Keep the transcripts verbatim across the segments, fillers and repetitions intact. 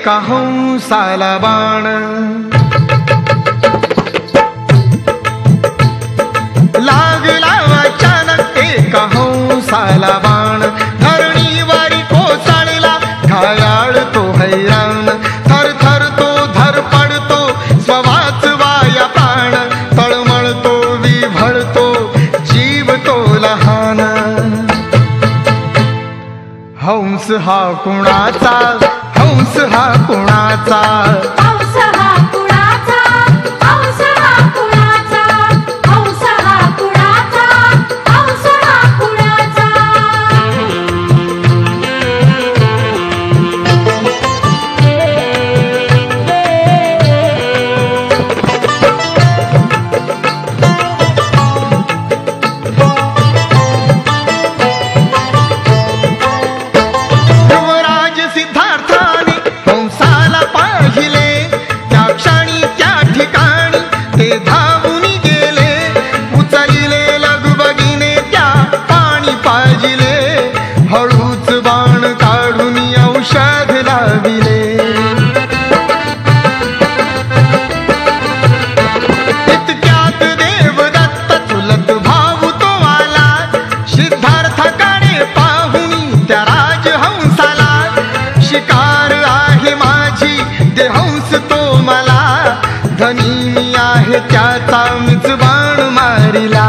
एका हंसाला बाण, लागला अचानक एका हंसाला बाण, धरणीवारी कोसळला घायाळ तो हैराण, थर थर तो धर पडतो स्ववाच वाया प्राण, तळमळतो विभळतो जीव तो लहान. हंस हा कुणाचा, हंस हा कुणाचा, हंस हा कुणाचा, हंस हा कुणाचा, हंस हा कुणाचा, हंस हा कुणाचा. युवराज सिद्धार्थाने हंसाला पाहिले, त्या क्षणी त्या ठिकाणी ते धावून गेले, उचलिले लगबगीने त्या पाणी पाजिले, हळूच बाण काढून औषध लाविले. इतक्यात देवदत्त चुलत भाऊ तो आला, सिद्धार्थाकडे पाहुनी त्या राजहंसाला, शिकार आहे माझी दे हंस तो मला, धनी मी आहे त्याचा मीच बाण मारिला.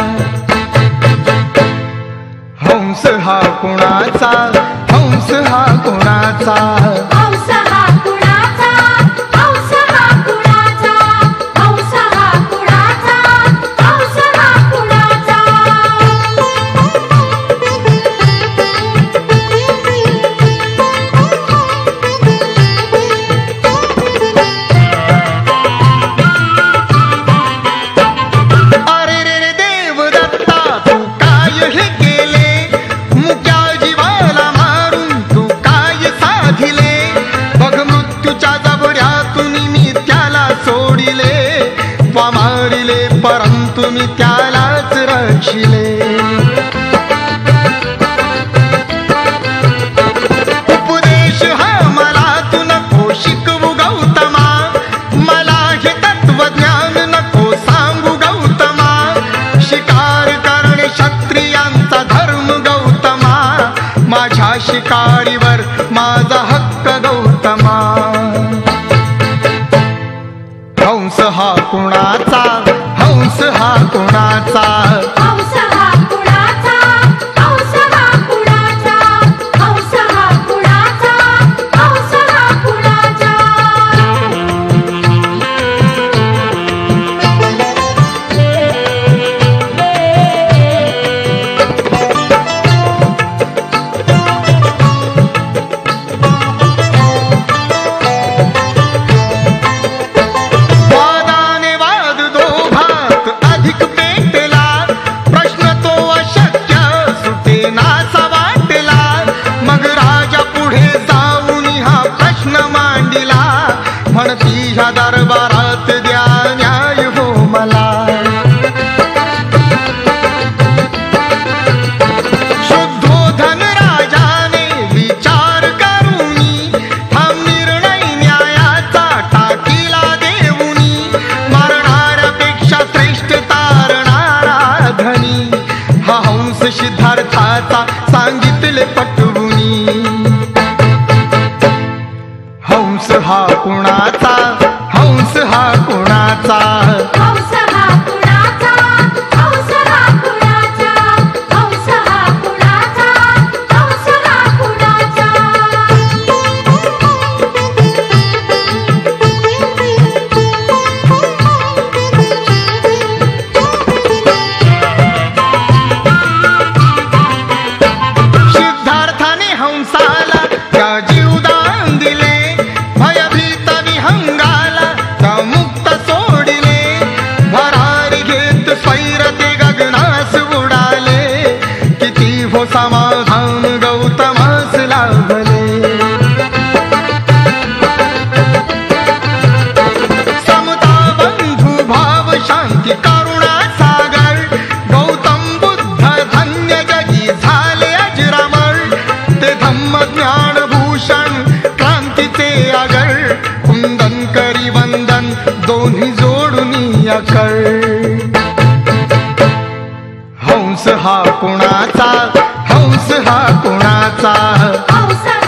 हंस हा कुणाचा, हंस हा कुणाचा, हंस हा कुणाचा, हंस हा कुणाचा, हंस हा कुणाचा, हंस हा कुणाचा. अरे रे रे देवदत्ता तू काय हे केले, मुक्या जीवाला मारून तू काय साधिले, बघ मृत्यूच्या जबड्यातून मी त्याला सोडिले, वा मारिले परंतु मी त्यालाच रक्षिले. उपदेश हा मला तू नको शिकवू गौतमा, मला हे तत्वज्ञान नको सांगू गौतमा, शिकार करणे क्षत्रियांचा धर्म गौतमा, माझ्या शिकारीवर माझा हक्क गौतमा. हंस हा कुणाचा, हंस हा कुणाचा, हंस हा कुणाचा, हंस हा कुणाचा, हंस हा कुणाचा, हंस हा कुणाचा. वादाने वाद दोघात अधिक पेटला, प्रश्न तो अशक्य सुटेनासा वाटला, मग राजा पुढे जाऊन हा प्रश्न मांडिला, म्हणती ह्या दरबारात द्या न्याय हो मला. शुद्धोधन राजाने विचार करूनी, हा निर्णय न्यायाचा टाकीला देऊनी, मरणाऱ्यापेक्षा श्रेष्ठ तारणारा धनी, हा हंस सिद्धार्थाचा सांगितले पटवूनी. हंस हा कुणाचा, हंस हा कुणाचा, हंस हा कुणाचा, हंस हा कुणाचा, हंस हा कुणाचा, हंस हा कुणाचा. सिद्धार्थाने दोन्ही जोडून अकळ. हंस हा कुणाचा, हंस हा कुणाचा, हंस